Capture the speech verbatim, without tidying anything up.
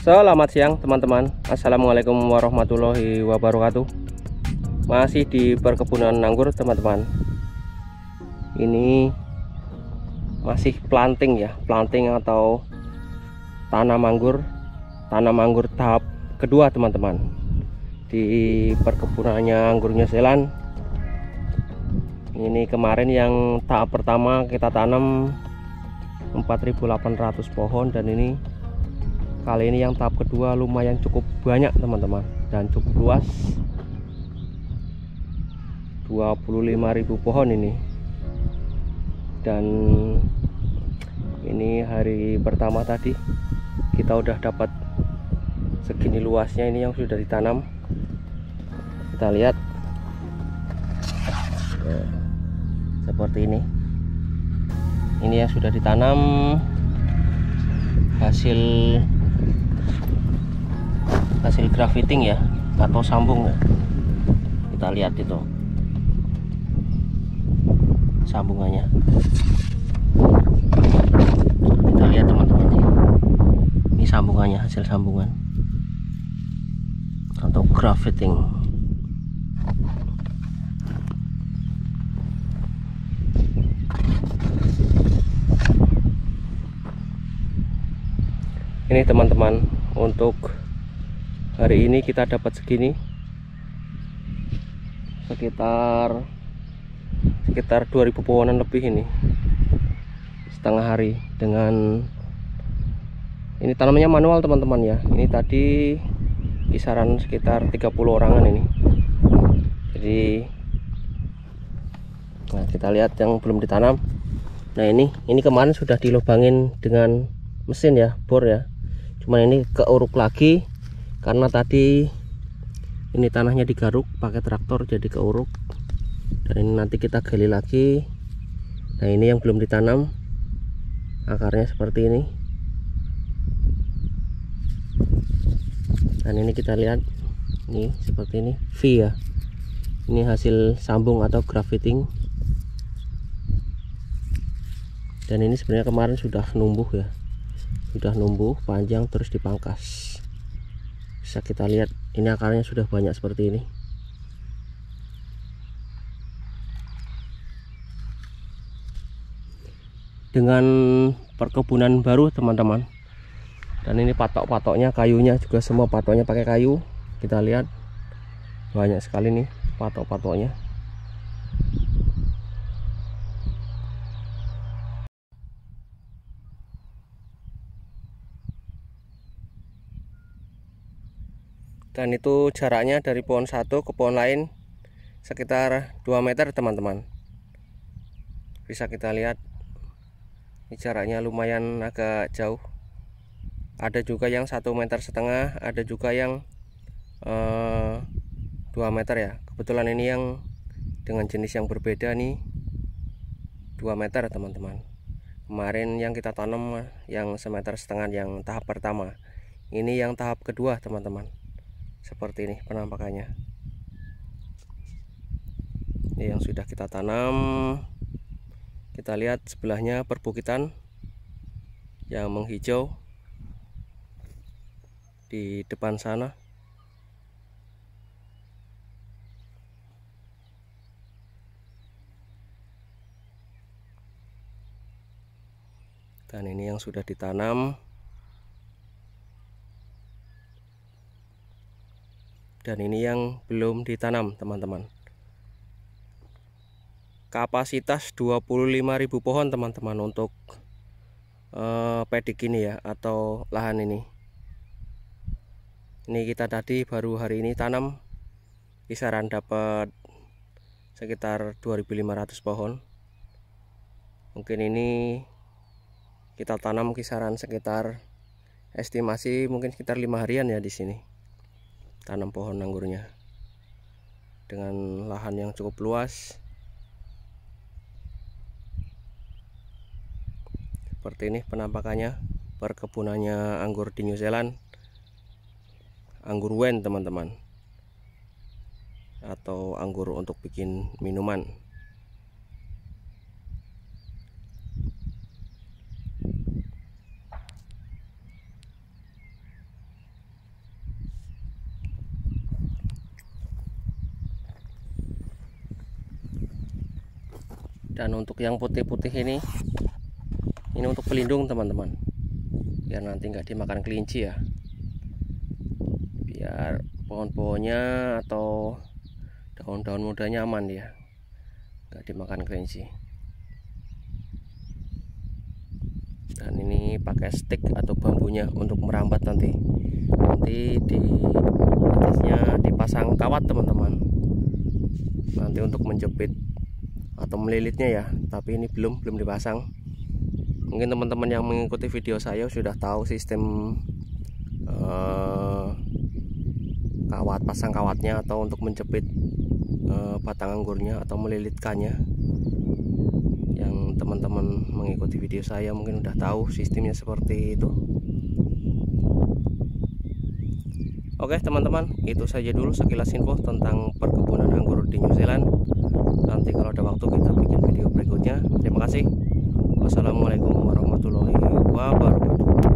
Selamat siang teman-teman. Assalamualaikum warahmatullahi wabarakatuh. Masih di perkebunan anggur teman-teman. Ini masih planting ya, planting atau tanam anggur, tanam anggur tahap kedua teman-teman. Di perkebunannya anggur New Zealand. Ini kemarin yang tahap pertama kita tanam empat ribu delapan ratus pohon, dan ini kali ini yang tahap kedua lumayan cukup banyak teman-teman, dan cukup luas, dua puluh lima ribu pohon ini. Dan ini hari pertama tadi kita udah dapat segini luasnya ini yang sudah ditanam. Kita lihat ya, seperti ini. Ini yang sudah ditanam, hasil hasil grafting ya, atau sambung ya. Kita lihat itu sambungannya. Kita lihat teman-teman, ini sambungannya, hasil sambungan atau grafting. Ini teman-teman, untuk hari ini kita dapat segini, sekitar sekitar dua ribu pohonan lebih ini setengah hari. Dengan ini tanamannya manual teman-teman ya. Ini tadi kisaran sekitar tiga puluh orangan ini. Jadi nah, kita lihat yang belum ditanam. Nah ini ini kemarin sudah dilubangin dengan mesin ya, bor ya. Cuman ini keuruk lagi karena tadi ini tanahnya digaruk pakai traktor, jadi keuruk. Dan ini nanti kita gali lagi. Nah ini yang belum ditanam, akarnya seperti ini. Dan ini kita lihat, ini seperti ini V ya. Ini hasil sambung atau grafting. Dan ini sebenarnya kemarin sudah numbuh ya, sudah numbuh panjang terus dipangkas. Bisa kita lihat ini akarnya sudah banyak seperti ini. Dengan perkebunan baru teman-teman. Dan ini patok-patoknya, kayunya juga semua patoknya pakai kayu. Kita lihat banyak sekali nih patok-patoknya. Dan itu jaraknya dari pohon satu ke pohon lain sekitar dua meter teman-teman. Bisa kita lihat ini jaraknya lumayan agak jauh. Ada juga yang satu meter setengah, ada juga yang eh, dua meter ya. Kebetulan ini yang dengan jenis yang berbeda nih, dua meter teman-teman. Kemarin yang kita tanam yang semeter setengah yang tahap pertama. Ini yang tahap kedua teman-teman. Seperti ini penampakannya. Ini yang sudah kita tanam. Kita lihat sebelahnya perbukitan yang menghijau di depan sana. Dan ini yang sudah ditanam. Dan ini yang belum ditanam teman-teman. Kapasitas dua puluh lima ribu pohon teman-teman untuk eh, pedik ini ya, atau lahan ini. Ini kita tadi baru hari ini tanam, kisaran dapat sekitar dua ribu lima ratus pohon. Mungkin ini kita tanam kisaran sekitar, estimasi mungkin sekitar lima harian ya di sini. Tanam pohon anggurnya dengan lahan yang cukup luas. Seperti ini penampakannya perkebunannya anggur di New Zealand, anggur wen teman-teman, atau anggur untuk bikin minuman. Dan untuk yang putih-putih ini, ini untuk pelindung teman-teman, biar nanti nggak dimakan kelinci ya, biar pohon-pohonnya atau daun-daun mudanya aman ya, nggak dimakan kelinci. Dan ini pakai stick atau bambunya untuk merambat nanti. Nanti di atasnya dipasang kawat teman-teman. Nanti untuk menjepit atau melilitnya ya. Tapi ini belum belum dipasang. Mungkin teman-teman yang mengikuti video saya sudah tahu sistem uh, kawat, pasang kawatnya atau untuk menjepit uh, batang anggurnya atau melilitkannya. Yang teman-teman mengikuti video saya mungkin udah tahu sistemnya seperti itu. Oke teman-teman, itu saja dulu sekilas info tentang perkebunan anggur di New Zealand. Nanti kalau ada waktu kita bikin video berikutnya. Terima kasih. Wassalamualaikum warahmatullahi wabarakatuh.